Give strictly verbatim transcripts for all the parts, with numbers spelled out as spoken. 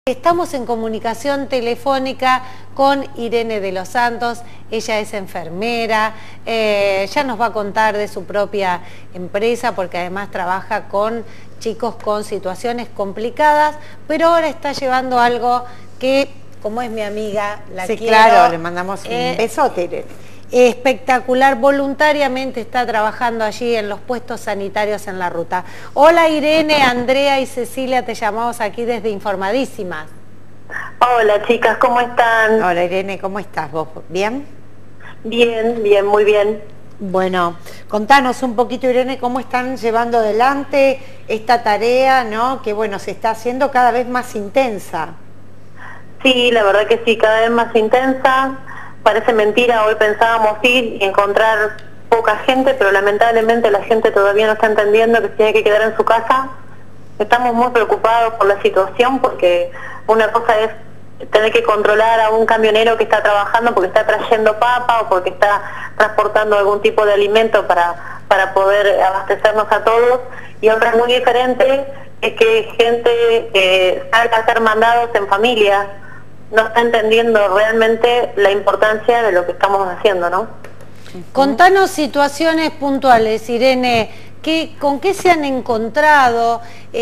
Estamos en comunicación telefónica con Irene de los Santos. Ella es enfermera, eh, ya nos va a contar de su propia empresa porque además trabaja con chicos con situaciones complicadas, pero ahora está llevando algo que, como es mi amiga, la sí, quiero. Claro, le mandamos un eh, besote, Irene. Espectacular, voluntariamente está trabajando allí en los puestos sanitarios en la ruta. Hola Irene, Andrea y Cecilia, te llamamos aquí desde Informadísimas. Hola chicas, ¿cómo están? Hola Irene, ¿cómo estás vos? ¿Bien? Bien, bien, muy bien. Bueno, contanos un poquito Irene, cómo están llevando adelante esta tarea, ¿no? Que bueno, se está haciendo cada vez más intensa. Sí, la verdad que sí, cada vez más intensa. Parece mentira, hoy pensábamos ir y encontrar poca gente, pero lamentablemente la gente todavía no está entendiendo que se tiene que quedar en su casa. Estamos muy preocupados por la situación porque una cosa es tener que controlar a un camionero que está trabajando porque está trayendo papa o porque está transportando algún tipo de alimento para, para poder abastecernos a todos, y otra muy diferente es que gente que salga a hacer mandados en familia no está entendiendo realmente la importancia de lo que estamos haciendo, ¿no? Contanos situaciones puntuales, Irene, ¿qué, ¿con qué se han encontrado?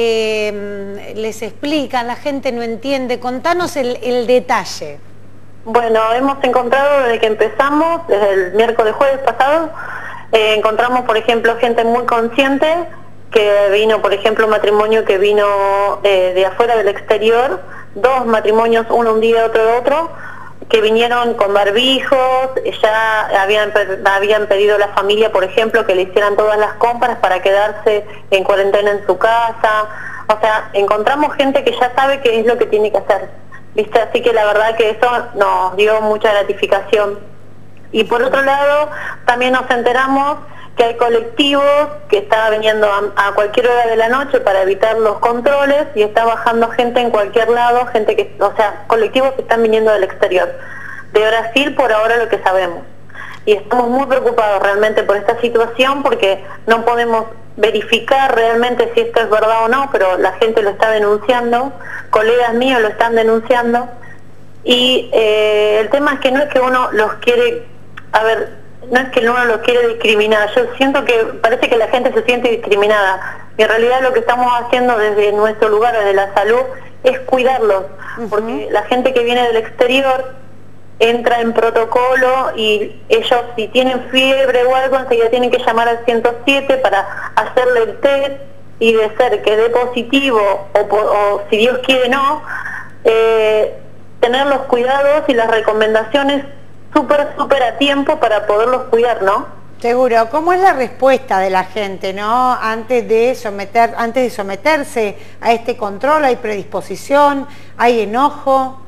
Eh, ¿Les explican? ¿La gente no entiende? Contanos el, el detalle. Bueno, hemos encontrado desde que empezamos, desde el miércoles jueves pasado, eh, encontramos, por ejemplo, gente muy consciente, que vino, por ejemplo, un matrimonio que vino eh, de afuera del exterior, dos matrimonios, uno un día, otro otro, que vinieron con barbijos, ya habían, habían pedido a la familia, por ejemplo, que le hicieran todas las compras para quedarse en cuarentena en su casa. O sea, encontramos gente que ya sabe qué es lo que tiene que hacer, ¿viste? Así que la verdad que eso nos dio mucha gratificación. Y por otro lado, también nos enteramos que hay colectivos que está viniendo a, a cualquier hora de la noche para evitar los controles y está bajando gente en cualquier lado, gente que, o sea, colectivos que están viniendo del exterior. De Brasil por ahora lo que sabemos. Y estamos muy preocupados realmente por esta situación porque no podemos verificar realmente si esto es verdad o no, pero la gente lo está denunciando, colegas míos lo están denunciando, y eh, el tema es que no es que uno los quiere, a ver, no es que uno lo quiere discriminar, yo siento que parece que la gente se siente discriminada, y en realidad lo que estamos haciendo desde nuestro lugar, desde la salud, es cuidarlos, uh-huh. Porque la gente que viene del exterior entra en protocolo y ellos si tienen fiebre o algo enseguida tienen que llamar al ciento siete para hacerle el test, y de ser que dé positivo o, o si Dios quiere no, eh, tener los cuidados y las recomendaciones súper, súper a tiempo para poderlos cuidar, ¿no? Seguro. ¿Cómo es la respuesta de la gente, no? Antes de someter, antes de someterse a este control, ¿hay predisposición? ¿Hay enojo?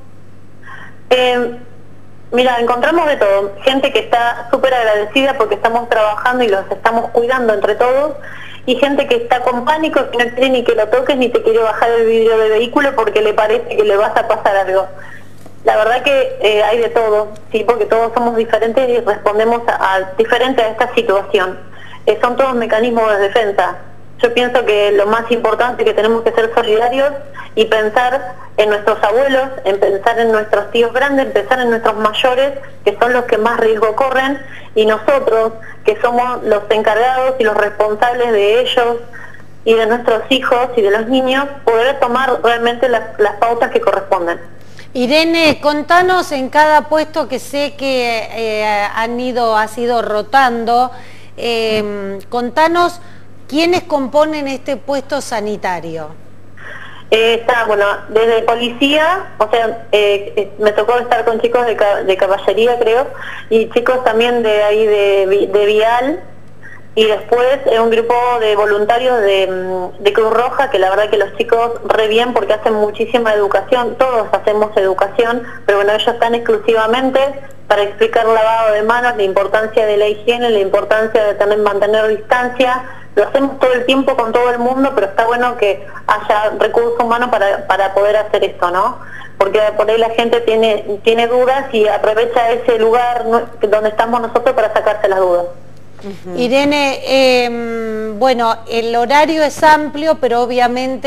Eh, mira, encontramos de todo. Gente que está súper agradecida porque estamos trabajando y los estamos cuidando entre todos, y gente que está con pánico, que no quiere ni que lo toques ni te quiere bajar el vidrio del vehículo porque le parece que le vas a pasar algo. La verdad que eh, hay de todo, sí, porque todos somos diferentes y respondemos a, a diferente a esta situación. Eh, son todos mecanismos de defensa. Yo pienso que lo más importante es que tenemos que ser solidarios y pensar en nuestros abuelos, en pensar en nuestros tíos grandes, en pensar en nuestros mayores, que son los que más riesgo corren, y nosotros, que somos los encargados y los responsables de ellos y de nuestros hijos y de los niños, poder tomar realmente las, las pautas que corresponden. Irene, contanos en cada puesto que sé que eh, han ido, has ido rotando, eh, contanos quiénes componen este puesto sanitario. Eh, está, bueno, desde policía, o sea, eh, me tocó estar con chicos de, de caballería, creo, y chicos también de ahí de, de Vial, y después eh, un grupo de voluntarios de, de Cruz Roja, que la verdad que los chicos re bien porque hacen muchísima educación, todos hacemos educación, pero bueno, ellos están exclusivamente para explicar lavado de manos, la importancia de la higiene, la importancia de tener, mantener distancia. Lo hacemos todo el tiempo con todo el mundo, pero está bueno que haya recursos humanos para, para poder hacer esto, ¿no? Porque por ahí la gente tiene, tiene dudas y aprovecha ese lugar donde estamos nosotros para sacarse las dudas. Uh-huh. Irene, eh, bueno, el horario es amplio, pero obviamente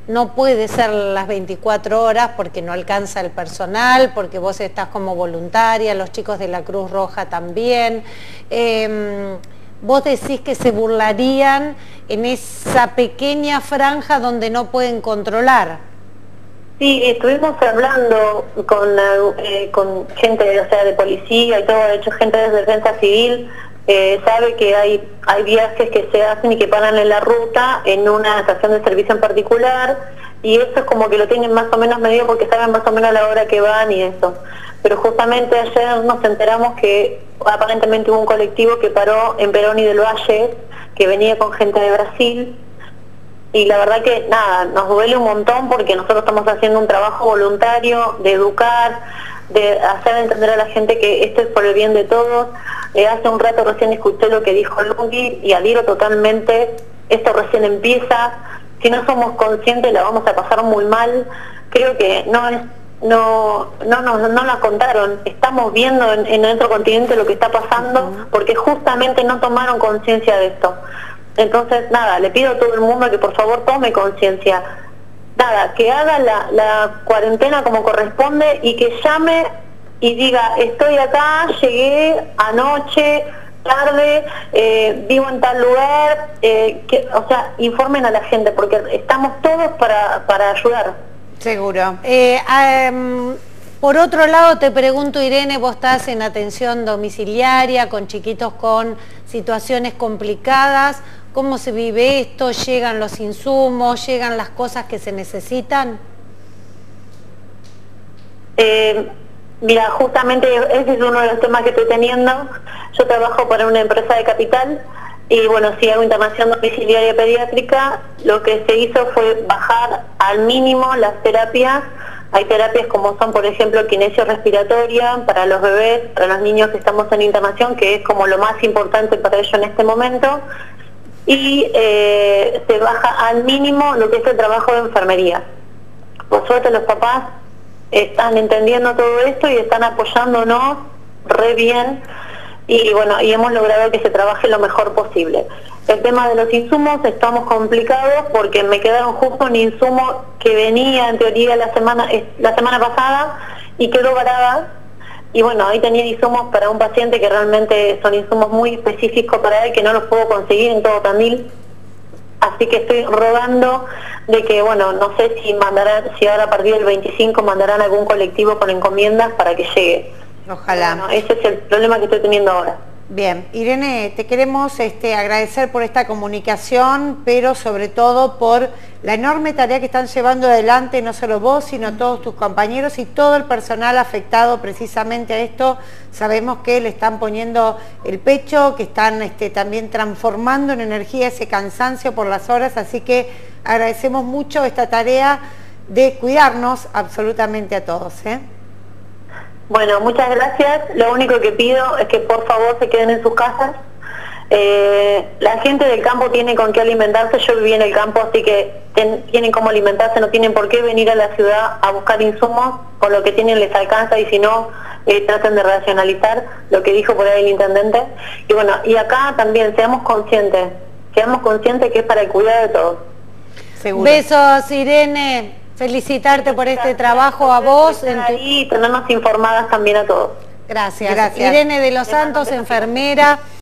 no puede ser las veinticuatro horas porque no alcanza el personal, porque vos estás como voluntaria, los chicos de la Cruz Roja también. Eh, vos decís que se burlarían en esa pequeña franja donde no pueden controlar. Sí, estuvimos hablando con, eh, con gente, o sea, de policía y todo, de hecho gente de defensa civil, eh, sabe que hay, hay viajes que se hacen y que paran en la ruta en una estación de servicio en particular, y eso es como que lo tienen más o menos medido porque saben más o menos la hora que van y eso. Pero justamente ayer nos enteramos que aparentemente hubo un colectivo que paró en Perón y del Valle, que venía con gente de Brasil, y la verdad que nada, nos duele un montón porque nosotros estamos haciendo un trabajo voluntario de educar, de hacer entender a la gente que esto es por el bien de todos. Eh, hace un rato recién escuché lo que dijo Lungi y adhiero totalmente, esto recién empieza, si no somos conscientes la vamos a pasar muy mal. Creo que no es no no no, no la contaron, estamos viendo en, en otro continente lo que está pasando porque justamente no tomaron conciencia de esto. Entonces nada, le pido a todo el mundo que por favor tome conciencia, nada, que haga la, la cuarentena como corresponde y que llame y diga estoy acá, llegué anoche, tarde, eh, vivo en tal lugar, eh, que, o sea, informen a la gente porque estamos todos para, para ayudar. Seguro. Eh, um, por otro lado te pregunto, Irene, vos estás en atención domiciliaria con chiquitos con situaciones complicadas, ¿cómo se vive esto? ¿Llegan los insumos? ¿Llegan las cosas que se necesitan? Eh, mira, justamente ese es uno de los temas que estoy teniendo. Yo trabajo para una empresa de capital y bueno, si hago internación domiciliaria pediátrica, lo que se hizo fue bajar al mínimo las terapias. Hay terapias como son, por ejemplo, kinesio respiratoria para los bebés, para los niños que estamos en internación, que es como lo más importante para ellos en este momento. Y eh, se baja al mínimo lo que es el trabajo de enfermería. Por suerte los papás están entendiendo todo esto y están apoyándonos re bien y bueno, y hemos logrado que se trabaje lo mejor posible. El tema de los insumos estamos complicados porque me quedaron justo un insumo que venía en teoría la semana la semana pasada y quedó varada. Y bueno, ahí tenía insumos para un paciente que realmente son insumos muy específicos para él que no los puedo conseguir en todo Tandil. Así que estoy rogando de que, bueno, no sé si mandarán, si ahora a partir del veinticinco mandarán algún colectivo con encomiendas para que llegue. Ojalá. Bueno, ese es el problema que estoy teniendo ahora. Bien, Irene, te queremos este, agradecer por esta comunicación, pero sobre todo por la enorme tarea que están llevando adelante, no solo vos, sino todos tus compañeros y todo el personal afectado precisamente a esto. Sabemos que le están poniendo el pecho, que están este, también transformando en energía ese cansancio por las horas, así que agradecemos mucho esta tarea de cuidarnos absolutamente a todos, ¿eh? Bueno, muchas gracias. Lo único que pido es que por favor se queden en sus casas. Eh, la gente del campo tiene con qué alimentarse. Yo viví en el campo, así que ten, tienen cómo alimentarse. No tienen por qué venir a la ciudad a buscar insumos. Con lo que tienen les alcanza y si no, eh, traten de racionalizar lo que dijo por ahí el intendente. Y bueno, y acá también seamos conscientes. Seamos conscientes que es para el cuidado de todos. Seguro. Besos, Irene. Felicitarte por este trabajo a vos. En tu... Y tenernos informadas también a todos. Gracias. Gracias. Irene de los Santos, enfermera.